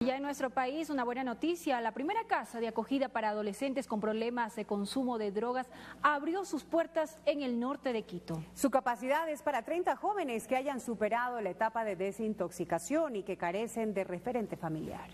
Ya en nuestro país, una buena noticia, la primera casa de acogida para adolescentes con problemas de consumo de drogas abrió sus puertas en el norte de Quito. Su capacidad es para 30 jóvenes que hayan superado la etapa de desintoxicación y que carecen de referente familiar.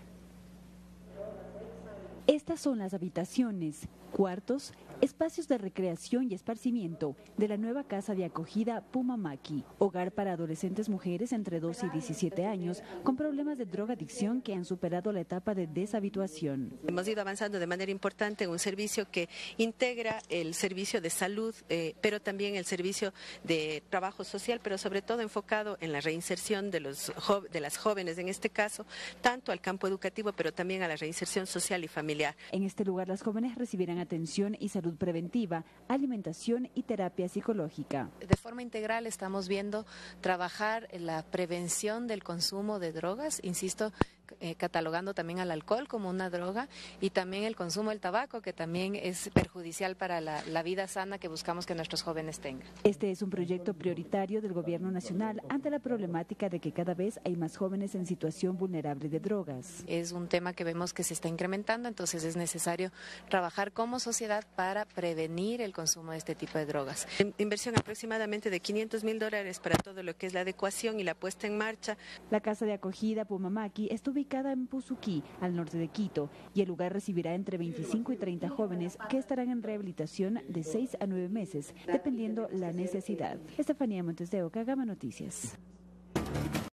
Estas son las habitaciones, cuartos, espacios de recreación y esparcimiento de la nueva casa de acogida Pumamaki, hogar para adolescentes mujeres entre 12 y 17 años con problemas de drogadicción que han superado la etapa de deshabituación. Hemos ido avanzando de manera importante en un servicio que integra el servicio de salud, pero también el servicio de trabajo social, pero sobre todo enfocado en la reinserción de las jóvenes, en este caso, tanto al campo educativo, pero también a la reinserción social y familiar. En este lugar las jóvenes recibirán atención y salud preventiva, alimentación y terapia psicológica. De forma integral estamos viendo trabajar en la prevención del consumo de drogas, insisto, catalogando también al alcohol como una droga y también el consumo del tabaco, que también es perjudicial para la vida sana que buscamos que nuestros jóvenes tengan. Este es un proyecto prioritario del Gobierno Nacional ante la problemática de que cada vez hay más jóvenes en situación vulnerable de drogas. Es un tema que vemos que se está incrementando, entonces es necesario trabajar como sociedad para prevenir el consumo de este tipo de drogas. Inversión aproximadamente de $500.000 para todo lo que es la adecuación y la puesta en marcha. La casa de acogida Pumamaki está ubicada en Pusuquí, al norte de Quito, y el lugar recibirá entre 25 y 30 jóvenes que estarán en rehabilitación de 6 a 9 meses, dependiendo la necesidad. Estefanía Montes de Oca, Gama Noticias.